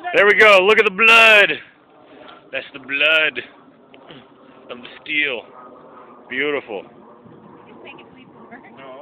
There we go. Look at the blood. That's the blood of the steel. Beautiful.